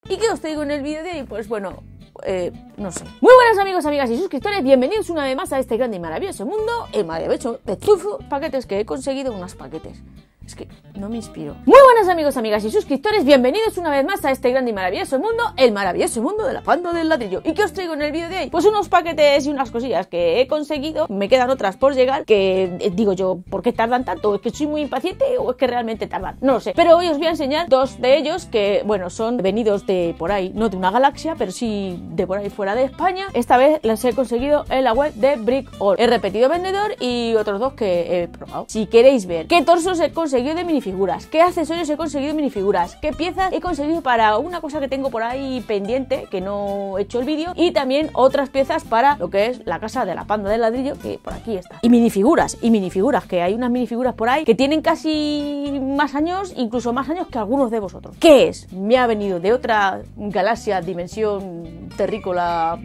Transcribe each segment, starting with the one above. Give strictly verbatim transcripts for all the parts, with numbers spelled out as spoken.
¿Y qué os traigo en el vídeo de hoy? Pues bueno, eh, no sé. Muy buenas amigos, amigas y suscriptores, bienvenidos una vez más a este grande y maravilloso mundo, el maravilloso de Tufo Paquetes, que he conseguido unos paquetes. Es que no me inspiro. Muy buenas amigos, amigas y suscriptores, bienvenidos una vez más a este grande y maravilloso mundo, el maravilloso mundo de la panda del ladrillo. ¿Y qué os traigo en el vídeo de hoy? Pues unos paquetes y unas cosillas que he conseguido. Me quedan otras por llegar, que eh, digo yo, ¿por qué tardan tanto? ¿Es que soy muy impaciente o es que realmente tardan? No lo sé. Pero hoy os voy a enseñar dos de ellos que, bueno, son venidos de por ahí, no de una galaxia, pero sí de por ahí fuera de España. Esta vez las he conseguido en la web de Brickall. He repetido vendedor y otros dos que he probado. Si queréis ver qué torsos he conseguido de minifiguras, qué accesorios he conseguido de minifiguras, qué piezas he conseguido para una cosa que tengo por ahí pendiente, que no he hecho el vídeo, y también otras piezas para lo que es la casa de la panda del ladrillo, que por aquí está. Y minifiguras, y minifiguras, que hay unas minifiguras por ahí que tienen casi más años, incluso más años que algunos de vosotros. ¿Qué es? Me ha venido de otra galaxia, dimensión terrícola.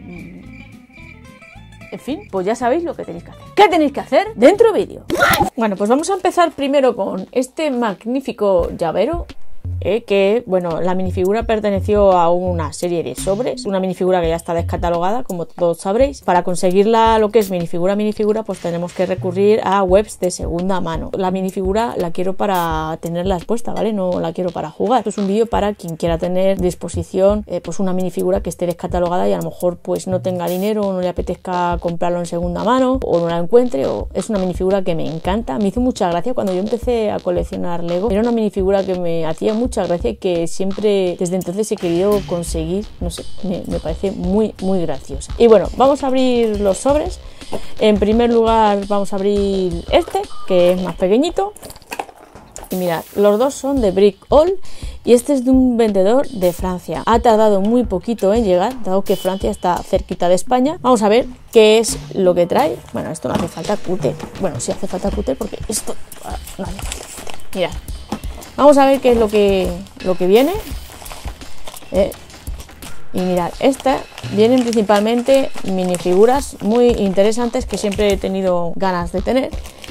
En fin, pues ya sabéis lo que tenéis que hacer. ¿Qué tenéis que hacer? Dentro vídeo. Bueno, pues vamos a empezar primero con este magnífico llavero. Eh, que, bueno, la minifigura perteneció a una serie de sobres, una minifigura que ya está descatalogada, como todos sabréis. Para conseguirla, lo que es minifigura minifigura, pues tenemos que recurrir a webs de segunda mano. La minifigura la quiero para tenerla expuesta, ¿vale? No la quiero para jugar. Esto es un vídeo para quien quiera tener disposición eh, pues una minifigura que esté descatalogada y a lo mejor pues no tenga dinero o no le apetezca comprarlo en segunda mano o no la encuentre. O es una minifigura que me encanta. Me hizo mucha gracia cuando yo empecé a coleccionar Lego. Era una minifigura que me hacía mucha gracia y que siempre desde entonces he querido conseguir. No sé, me, me parece muy muy graciosa. Y bueno, vamos a abrir los sobres. En primer lugar vamos a abrir este, que es más pequeñito. Y mirad, los dos son de Brickall y este es de un vendedor de Francia. Ha tardado muy poquito en llegar, dado que Francia está cerquita de España. Vamos a ver qué es lo que trae. Bueno, esto no hace falta cúter. Bueno, sí hace falta cúter porque esto no hace falta cúter. Mirad. Vamos a ver qué es lo que, lo que viene. Eh, y mirad, estas vienen principalmente minifiguras muy interesantes que siempre he tenido ganas de tener.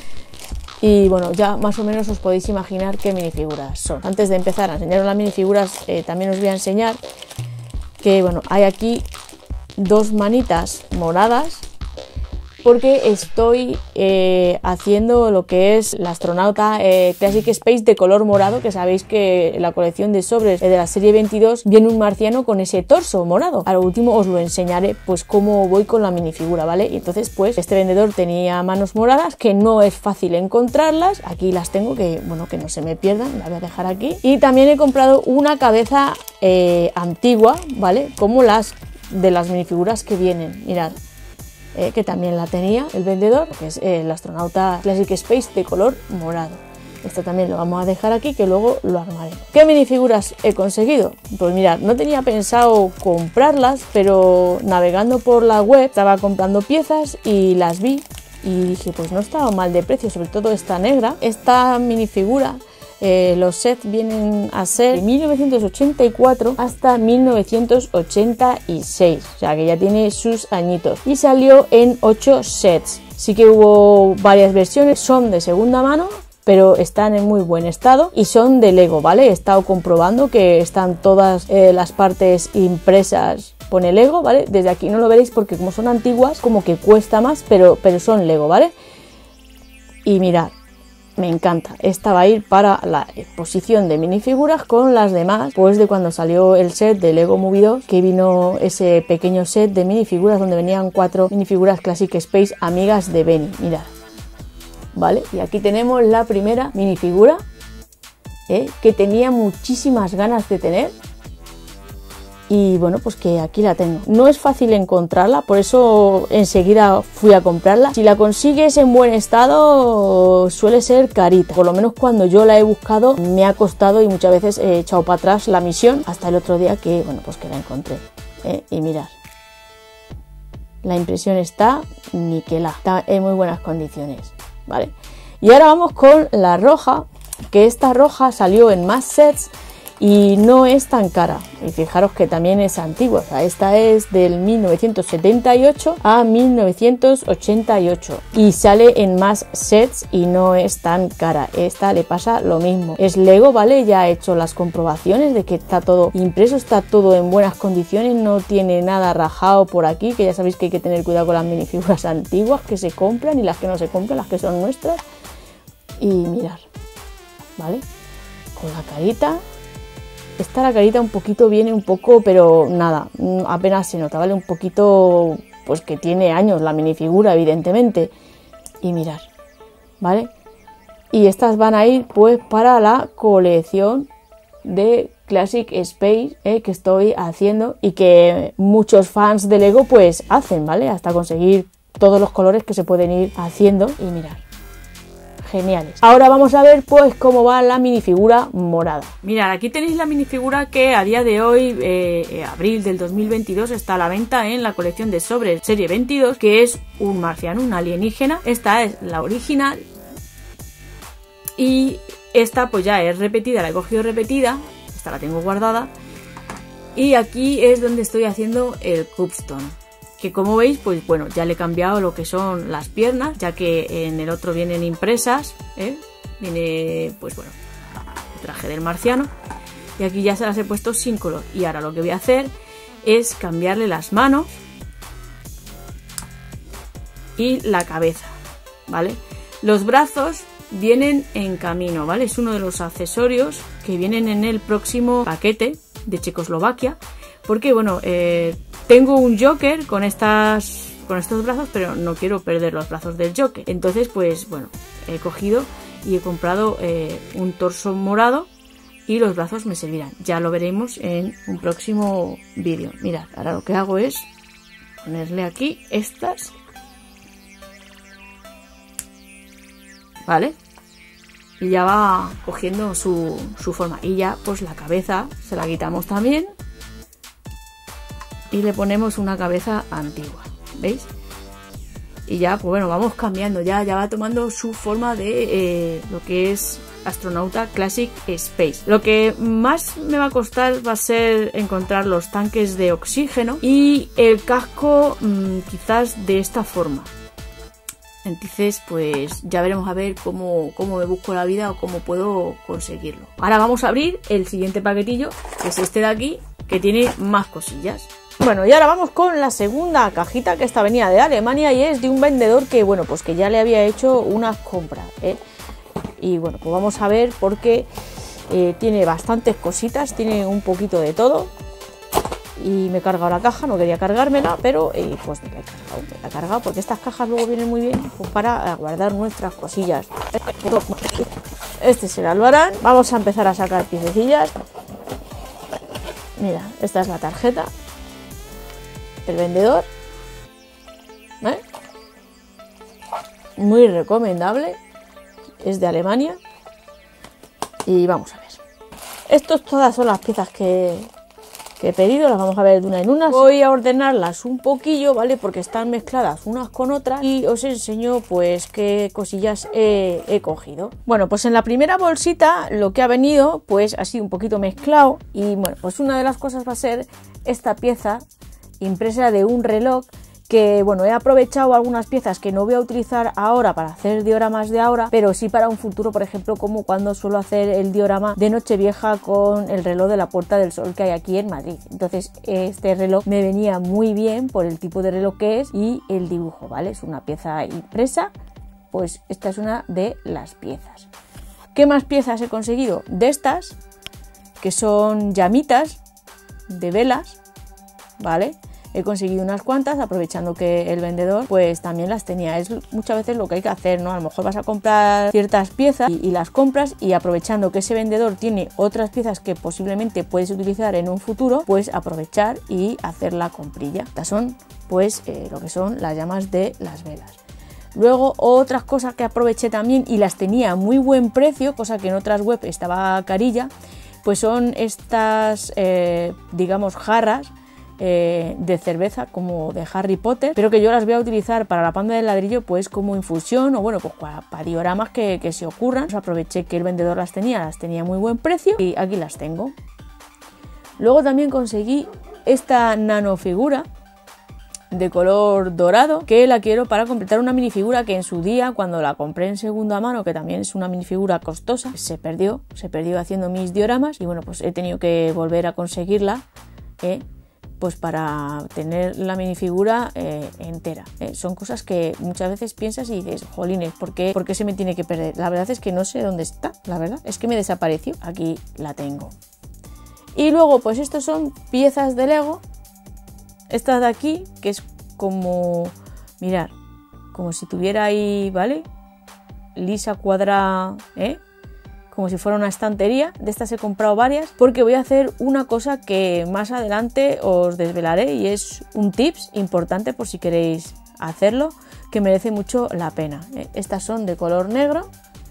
Y bueno, ya más o menos os podéis imaginar qué minifiguras son. Antes de empezar a enseñaros las minifiguras, eh, también os voy a enseñar que, bueno, hay aquí dos manitas moradas, porque estoy eh, haciendo lo que es la astronauta eh, Classic Space de color morado, que sabéis que en la colección de sobres eh, de la serie veintidós viene un marciano con ese torso morado. A lo último os lo enseñaré pues cómo voy con la minifigura, ¿vale? Y entonces pues este vendedor tenía manos moradas, que no es fácil encontrarlas. Aquí las tengo, que bueno, que no se me pierdan, la voy a dejar aquí. Y también he comprado una cabeza eh, antigua, ¿vale? Como las de las minifiguras que vienen, mirad. Eh, que también la tenía el vendedor, que es eh, el astronauta Classic Space de color morado. Esto también lo vamos a dejar aquí, que luego lo armaremos. ¿Qué minifiguras he conseguido? Pues mirad, no tenía pensado comprarlas, pero navegando por la web estaba comprando piezas y las vi y dije, pues no estaba mal de precio, sobre todo esta negra. Esta minifigura, Eh, los sets vienen a ser de mil novecientos ochenta y cuatro hasta mil novecientos ochenta y seis, o sea que ya tiene sus añitos, y salió en ocho sets. Sí que hubo varias versiones, son de segunda mano, pero están en muy buen estado y son de Lego, ¿vale? He estado comprobando que están todas eh, las partes impresas, pone Lego, ¿vale? Desde aquí no lo veréis porque como son antiguas, como que cuesta más, pero, pero son Lego, ¿vale? Y mirad, me encanta. Esta va a ir para la exposición de minifiguras con las demás, pues de cuando salió el set de Lego Movie dos, que vino ese pequeño set de minifiguras donde venían cuatro minifiguras Classic Space amigas de Benny. Mirad, vale, y aquí tenemos la primera minifigura eh, que tenía muchísimas ganas de tener. Y bueno, pues que aquí la tengo. No es fácil encontrarla, por eso enseguida fui a comprarla. Si la consigues en buen estado, suele ser carita. Por lo menos cuando yo la he buscado, me ha costado y muchas veces he echado para atrás la misión. Hasta el otro día que, bueno, pues que la encontré. ¿eh? Y mirad, la impresión está niquelada. Está en muy buenas condiciones, ¿vale? Y ahora vamos con la roja, que esta roja salió en más sets. y no es tan cara. Y fijaros que también es antigua, o sea, esta es del mil novecientos setenta y ocho a mil novecientos ochenta y ocho y sale en más sets y no es tan cara. Esta le pasa lo mismo. Es Lego, ¿vale? Ya he hecho las comprobaciones de que está todo impreso, está todo en buenas condiciones, no tiene nada rajado por aquí, que ya sabéis que hay que tener cuidado con las minifiguras antiguas que se compran y las que no se compran, las que son nuestras. Y mirar, ¿vale? Con la carita. Esta la carita un poquito viene un poco, pero nada, apenas se nota, ¿vale? Un poquito, pues que tiene años la minifigura, evidentemente. Y mirar, ¿vale? Y estas van a ir pues para la colección de Classic Space eh, que estoy haciendo y que muchos fans de Lego pues hacen, ¿vale? Hasta conseguir todos los colores que se pueden ir haciendo. Y mirar, geniales. Ahora vamos a ver pues cómo va la minifigura morada. Mirad, aquí tenéis la minifigura que a día de hoy, eh, eh, abril del dos mil veintidós, está a la venta en la colección de sobres serie veintidós, que es un marciano, un alienígena. Esta es la original y esta pues ya es repetida, la he cogido repetida, esta la tengo guardada y aquí es donde estoy haciendo el cupstone, que como veis pues bueno, ya le he cambiado lo que son las piernas, ya que en el otro vienen impresas, ¿eh? Viene pues bueno, el traje del marciano y aquí ya se las he puesto sin color. Y ahora lo que voy a hacer es cambiarle las manos y la cabeza, ¿vale? Los brazos vienen en camino, ¿vale? Es uno de los accesorios que vienen en el próximo paquete de Checoslovaquia, porque bueno, eh, tengo un Joker con estas con estos brazos, pero no quiero perder los brazos del Joker. Entonces, pues bueno, he cogido y he comprado eh, un torso morado y los brazos me servirán. Ya lo veremos en un próximo vídeo. Mirad, ahora lo que hago es ponerle aquí estas, ¿vale? Y ya va cogiendo su, su forma. Y ya pues la cabeza se la quitamos también y le ponemos una cabeza antigua, ¿veis? Y ya pues bueno, vamos cambiando, ya, ya va tomando su forma de eh, lo que es astronauta Classic Space. Lo que más me va a costar va a ser encontrar los tanques de oxígeno y el casco mmm, quizás de esta forma. Entonces pues ya veremos a ver cómo, cómo me busco la vida o cómo puedo conseguirlo. Ahora vamos a abrir el siguiente paquetillo, que es este de aquí, que tiene más cosillas. Bueno, y ahora vamos con la segunda cajita, que esta venía de Alemania y es de un vendedor que bueno, pues que ya le había hecho unas compras, ¿eh? Y bueno, pues vamos a ver porque eh, tiene bastantes cositas, tiene un poquito de todo. Y me he cargado la caja, no quería cargármela, pero eh, pues me la he cargado, me la he cargado porque estas cajas luego vienen muy bien pues, para guardar nuestras cosillas. Este será el Albarán. Vamos a empezar a sacar piececillas. Mira, esta es la tarjeta, el vendedor, ¿eh? Muy recomendable, es de Alemania. Y vamos a ver. Estas todas son las piezas que... que he pedido, las vamos a ver de una en una. Voy a ordenarlas un poquillo, ¿vale? Porque están mezcladas unas con otras y os enseño pues qué cosillas he, he cogido. Bueno, pues en la primera bolsita lo que ha venido pues ha sido un poquito mezclado y bueno, pues una de las cosas va a ser esta pieza impresa de un reloj que bueno, he aprovechado algunas piezas que no voy a utilizar ahora para hacer dioramas de ahora, pero sí para un futuro, por ejemplo, como cuando suelo hacer el diorama de Nochevieja con el reloj de la Puerta del Sol que hay aquí en Madrid. Entonces este reloj me venía muy bien por el tipo de reloj que es y el dibujo, ¿vale? Es una pieza impresa, pues esta es una de las piezas. ¿Qué más piezas he conseguido? De estas, que son llamitas de velas, ¿vale? He conseguido unas cuantas, aprovechando que el vendedor pues también las tenía. Es muchas veces lo que hay que hacer, ¿no? A lo mejor vas a comprar ciertas piezas y, y las compras y aprovechando que ese vendedor tiene otras piezas que posiblemente puedes utilizar en un futuro, pues aprovechar y hacer la comprilla. Estas son pues eh, lo que son las llamas de las velas. Luego otras cosas que aproveché también y las tenía a muy buen precio, cosa que en otras webs estaba carilla, pues son estas eh, digamos jarras Eh, de cerveza como de Harry Potter, pero que yo las voy a utilizar para la panda del ladrillo pues como infusión o bueno pues para, para dioramas que, que se ocurran. Pues aproveché que el vendedor las tenía, las tenía a muy buen precio y aquí las tengo. Luego también conseguí esta nanofigura de color dorado, que la quiero para completar una minifigura que en su día, cuando la compré en segunda mano, que también es una minifigura costosa, se perdió, se perdió haciendo mis dioramas y bueno, pues he tenido que volver a conseguirla, ¿eh? Pues para tener la minifigura eh, entera. ¿eh? Son cosas que muchas veces piensas y dices, jolines, ¿por qué, ¿por qué se me tiene que perder? La verdad es que no sé dónde está, la verdad, es que me desapareció. Aquí la tengo. Y luego, pues estos son piezas de Lego. Esta de aquí, que es como, mirad, como si tuviera ahí, ¿vale? Lisa, cuadrada, ¿eh? Como si fuera una estantería. De estas he comprado varias porque voy a hacer una cosa que más adelante os desvelaré y es un tips importante por si queréis hacerlo, que merece mucho la pena. ¿eh? Estas son de color negro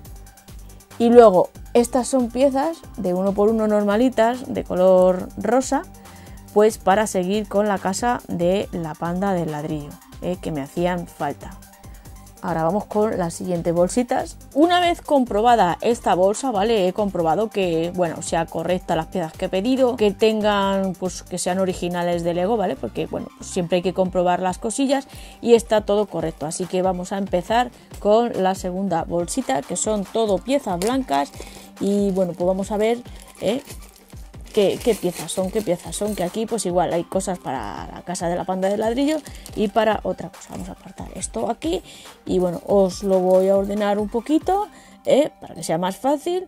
y luego estas son piezas de uno por uno normalitas de color rosa, pues para seguir con la casa de la panda del ladrillo, eh, que me hacían falta. Ahora vamos con las siguientes bolsitas. Una vez comprobada esta bolsa, ¿vale? He comprobado que, bueno, sea correcta las piezas que he pedido, que tengan, pues que sean originales de Lego, ¿vale? Porque, bueno, pues siempre hay que comprobar las cosillas y está todo correcto. Así que vamos a empezar con la segunda bolsita, que son todo piezas blancas y, bueno, pues vamos a ver, ¿eh? ¿Qué, qué piezas son? ¿Qué piezas son? Que aquí pues igual hay cosas para la casa de la panda de ladrillo y para otra cosa. Vamos a apartar esto aquí y bueno, os lo voy a ordenar un poquito ¿eh? para que sea más fácil.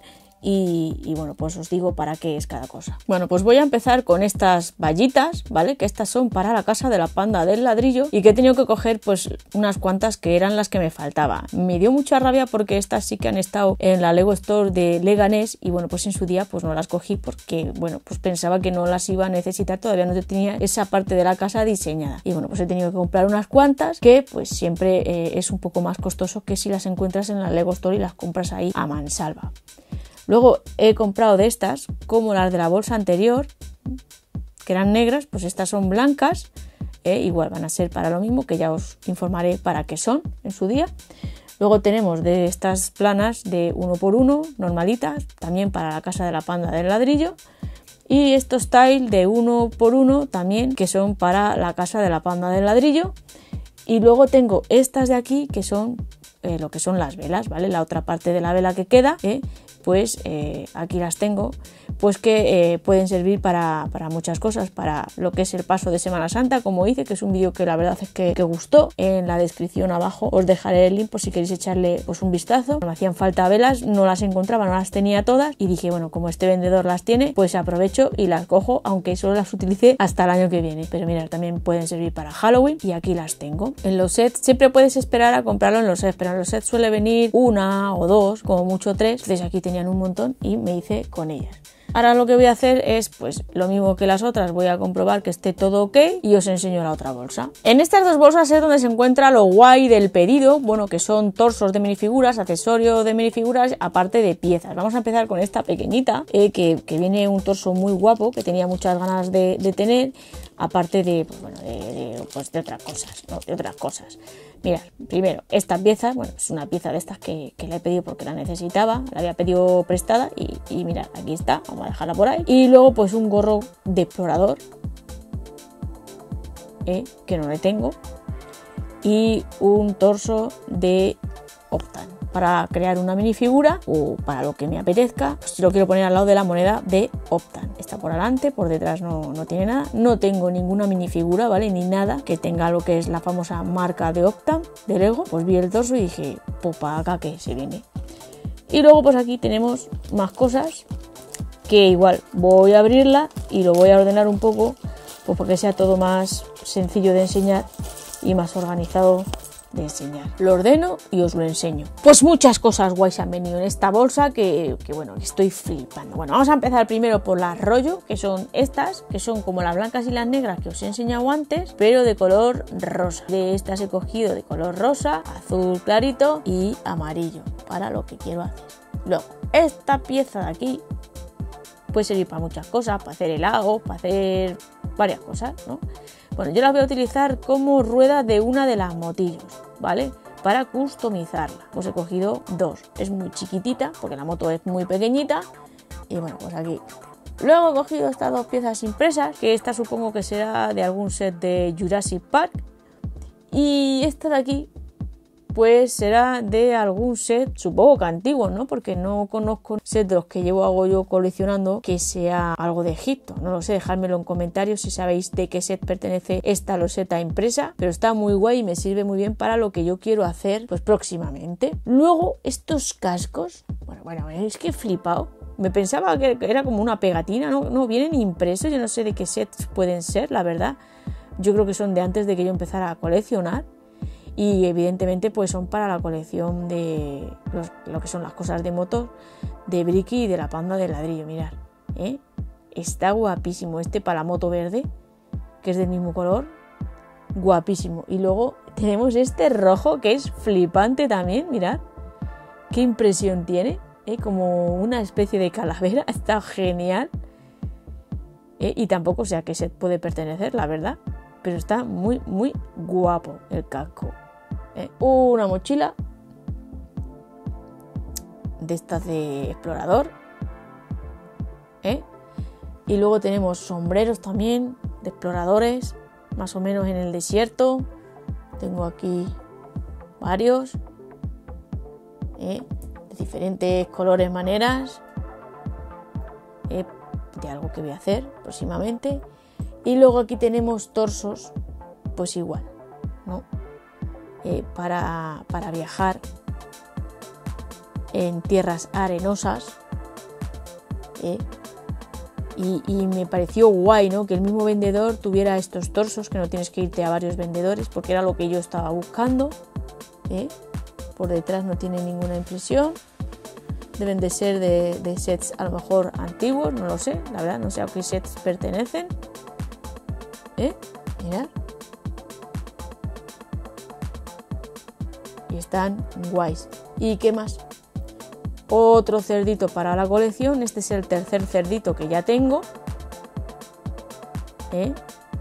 Y, y bueno, pues os digo para qué es cada cosa. Bueno, pues voy a empezar con estas vallitas, ¿vale? Que estas son para la casa de la panda del ladrillo y que he tenido que coger pues unas cuantas que eran las que me faltaba. Me dio mucha rabia porque estas sí que han estado en la Lego Store de Leganés y bueno, pues en su día pues no las cogí porque bueno, pues pensaba que no las iba a necesitar, todavía no tenía esa parte de la casa diseñada. Y bueno, pues he tenido que comprar unas cuantas que pues siempre eh, es un poco más costoso que si las encuentras en la Lego Store y las compras ahí a mansalva. Luego he comprado de estas, como las de la bolsa anterior, que eran negras, pues estas son blancas, eh, igual van a ser para lo mismo, que ya os informaré para qué son en su día. Luego tenemos de estas planas de uno por uno, normalitas, también para la casa de la panda del ladrillo. Y estos tile de uno por uno también, que son para la casa de la panda del ladrillo. Y luego tengo estas de aquí, que son eh, lo que son las velas, ¿vale? La otra parte de la vela que queda, ¿eh? pues eh, aquí las tengo, pues que eh, pueden servir para, para muchas cosas, para lo que es el paso de Semana Santa, como hice, que es un vídeo que la verdad es que, que gustó. En la descripción abajo os dejaré el link por si queréis echarle pues, un vistazo. Me hacían falta velas, no las encontraba, no las tenía todas y dije, bueno, como este vendedor las tiene, pues aprovecho y las cojo, aunque solo las utilice hasta el año que viene. Pero mirad, también pueden servir para Halloween y aquí las tengo. En los sets siempre puedes esperar a comprarlo en los sets, pero en los sets suele venir una o dos, como mucho tres, entonces aquí tenían un montón y me hice con ellas. Ahora lo que voy a hacer es pues lo mismo que las otras, voy a comprobar que esté todo ok y os enseño la otra bolsa. En estas dos bolsas es donde se encuentra lo guay del pedido, bueno, que son torsos de minifiguras, accesorios de minifiguras, aparte de piezas. Vamos a empezar con esta pequeñita, eh, que, que viene un torso muy guapo, que tenía muchas ganas de, de tener, aparte de, pues, bueno, de, de, pues, de otras cosas, ¿no? De otras cosas. Mirad, primero, esta pieza, bueno, es una pieza de estas que, que la he pedido porque la necesitaba, la había pedido prestada y, y mirad, aquí está, vamos a dejarla por ahí. Y luego pues un gorro de explorador, eh, que no le tengo, y un torso de Optan, para crear una minifigura o para lo que me apetezca, pues lo quiero poner al lado de la moneda de Optan. Está por delante, por detrás no, no tiene nada, no tengo ninguna minifigura, ¿vale? Ni nada que tenga lo que es la famosa marca de Optan, de Lego. Pues vi el torso y dije, pues para acá que se viene. Y luego pues aquí tenemos más cosas que igual voy a abrirla y lo voy a ordenar un poco, pues para que sea todo más sencillo de enseñar y más organizado de enseñar. Lo ordeno y os lo enseño. Pues muchas cosas guays han venido en esta bolsa que, que bueno, estoy flipando. Bueno, vamos a empezar primero por las rollo, que son estas, que son como las blancas y las negras que os he enseñado antes, pero de color rosa. De estas he cogido de color rosa, azul clarito y amarillo, para lo que quiero hacer. Luego, esta pieza de aquí puede servir para muchas cosas, para hacer helado, para hacer varias cosas, ¿no? Bueno, yo las voy a utilizar como rueda de una de las motillos, ¿vale? Para customizarla. Pues he cogido dos. Es muy chiquitita porque la moto es muy pequeñita. Y bueno, pues aquí Luego he cogido estas dos piezas impresas, que esta supongo que será de algún set de Jurassic Park. Y esta de aquí, pues será de algún set, supongo que antiguo, ¿no? Porque no conozco set de los que llevo hago yo coleccionando que sea algo de Egipto. No lo sé, dejádmelo en comentarios si sabéis de qué set pertenece esta loseta impresa. Pero está muy guay y me sirve muy bien para lo que yo quiero hacer pues próximamente. Luego, estos cascos, bueno, bueno, es que he flipado. Me pensaba que era como una pegatina, ¿no? No, vienen impresos, yo no sé de qué sets pueden ser, la verdad. Yo creo que son de antes de que yo empezara a coleccionar. Y evidentemente pues son para la colección de los, lo que son las cosas de motor de Bricky y de la panda de ladrillo. Mirad, ¿eh? Está guapísimo este para la moto verde, que es del mismo color, guapísimo. Y luego tenemos este rojo que es flipante también, mirad qué impresión tiene, ¿eh? Como una especie de calavera, está genial, ¿eh? Y tampoco sé a qué set puede pertenecer, la verdad, pero está muy muy guapo el casco. Eh, una mochila de estas de explorador, ¿eh? Y luego tenemos sombreros también de exploradores, más o menos en el desierto. Tengo aquí varios, ¿eh? De diferentes colores, maneras, ¿eh? De algo que voy a hacer próximamente. Y luego aquí tenemos torsos, pues igual, ¿no? Eh, para, para viajar en tierras arenosas, ¿eh? y, y me pareció guay, ¿no? Que el mismo vendedor tuviera estos torsos, que no tienes que irte a varios vendedores, porque era lo que yo estaba buscando, ¿eh? Por detrás no tiene ninguna impresión, deben de ser de, de sets a lo mejor antiguos, no lo sé, la verdad no sé a qué sets pertenecen, ¿eh? Mirad. Y están guays. ¿Y qué más? Otro cerdito para la colección. Este es el tercer cerdito que ya tengo, ¿eh?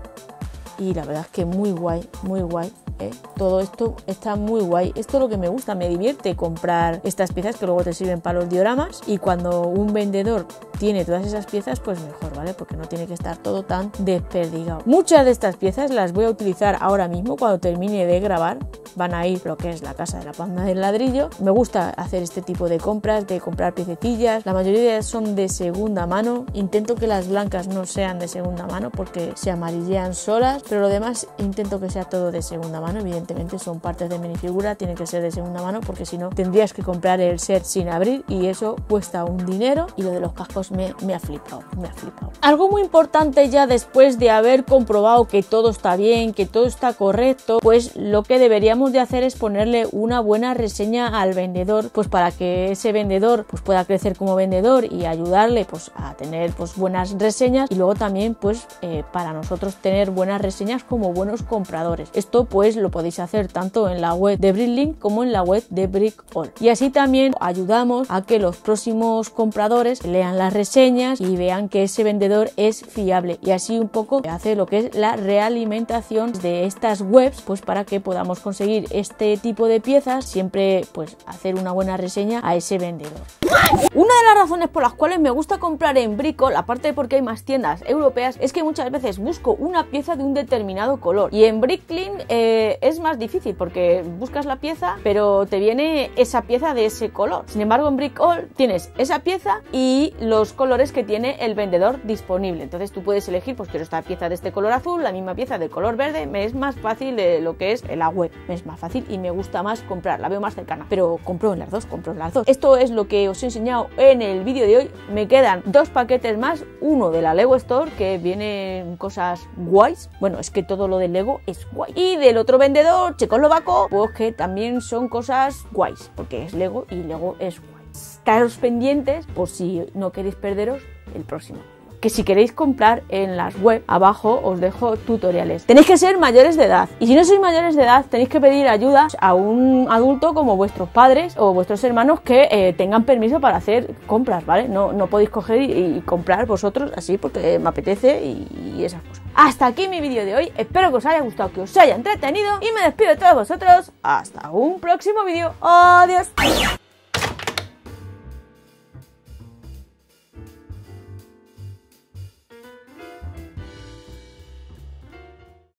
Y la verdad es que muy guay, muy guay, ¿eh? Todo esto está muy guay. Esto es lo que me gusta, me divierte comprar estas piezas que luego te sirven para los dioramas. Y cuando un vendedor tiene todas esas piezas, pues mejor, ¿vale? Porque no tiene que estar todo tan desperdigado. Muchas de estas piezas las voy a utilizar ahora mismo cuando termine de grabar. Van a ir lo que es la casa de la panda del ladrillo. Me gusta hacer este tipo de compras, de comprar piececillas. La mayoría son de segunda mano. Intento que las blancas no sean de segunda mano porque se amarillean solas, pero lo demás intento que sea todo de segunda mano. Evidentemente son partes de minifigura, tienen que ser de segunda mano porque si no tendrías que comprar el set sin abrir y eso cuesta un dinero. Y lo de los cascos me, me ha flipado, me ha flipado. Algo muy importante ya después de haber comprobado que todo está bien, que todo está correcto, pues lo que deberíamos de hacer es ponerle una buena reseña al vendedor, pues para que ese vendedor pues pueda crecer como vendedor y ayudarle pues a tener pues buenas reseñas, y luego también pues eh, para nosotros tener buenas reseñas como buenos compradores. Esto pues lo podéis hacer tanto en la web de Bricklink como en la web de Brickall, y así también ayudamos a que los próximos compradores lean las reseñas y vean que ese vendedor es fiable, y así un poco hace lo que es la realimentación de estas webs, pues para que podamos conseguir este tipo de piezas, siempre pues hacer una buena reseña a ese vendedor. Una de las razones por las cuales me gusta comprar en Brickall, aparte de porque hay más tiendas europeas, es que muchas veces busco una pieza de un determinado color, y en Bricklink eh, es más difícil porque buscas la pieza pero te viene esa pieza de ese color. Sin embargo, en Brickall tienes esa pieza y los colores que tiene el vendedor disponible, entonces tú puedes elegir, pues quiero esta pieza de este color azul, la misma pieza del color verde. Me es más fácil de lo que es la web, me es más fácil y me gusta más comprar, la veo más cercana, pero compro en las dos, compro en las dos. Esto es lo que os he enseñado en el vídeo de hoy. Me quedan dos paquetes más, uno de la Lego Store, que vienen cosas guays, bueno, es que todo lo del Lego es guay, y del otro vendedor checoslovaco, pues que también son cosas guays, porque es Lego y Lego es guay. Estaros pendientes por si no queréis perderos el próximo. Que si queréis comprar en las web, abajo os dejo tutoriales. Tenéis que ser mayores de edad, y si no sois mayores de edad tenéis que pedir ayuda a un adulto como vuestros padres o vuestros hermanos que eh, tengan permiso para hacer compras, ¿vale? No, no podéis coger y, y comprar vosotros así porque me apetece y, y esas cosas. Hasta aquí mi vídeo de hoy, espero que os haya gustado, que os haya entretenido, y me despido de todos vosotros hasta un próximo vídeo. ¡Adiós!